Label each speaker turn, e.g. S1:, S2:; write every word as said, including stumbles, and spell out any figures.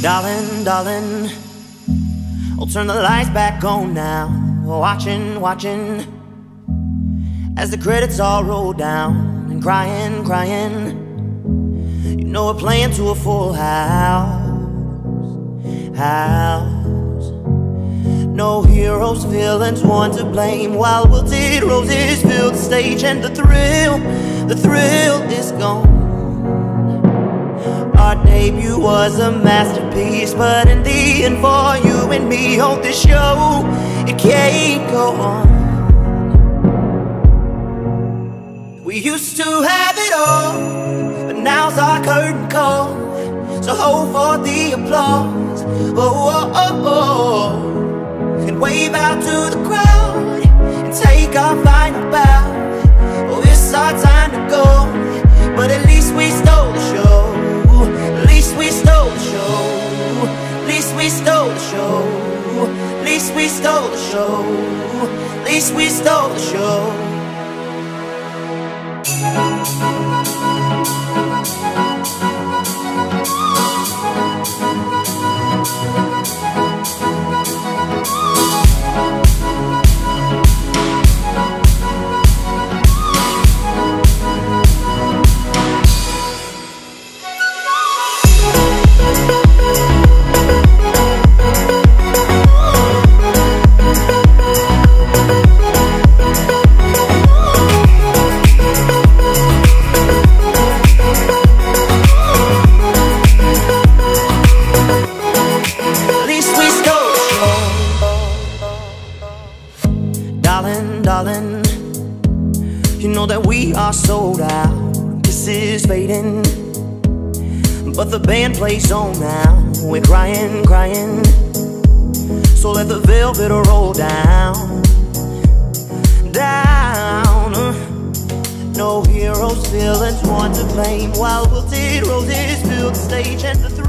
S1: Darling, darling, I'll turn the lights back on now. Watching, watching as the credits all roll down. And crying, crying, you know we're playing to a full house. House. No heroes, villains, one to blame, while wilted roses fill the stage. And the thrill, the thrill is gone. Our debut was a masterpiece, but in the end, for you and me on this show, it can't go on. We used to have it all, but now's our curtain call. So hold for the applause, oh, oh, oh, oh, and wave out to the crowd and take our final bow. Oh, it's our time to go, but at least we stole the show. At least we stole the show. At least we stole the show. At least we stole the show. At least we stole the show. Darling, darling, you know that we are sold out. This is fading, but the band plays on now. We're crying, crying, so let the velvet roll down. Down. No heroes, villains, one to blame, while wilted roses fill the stage. And the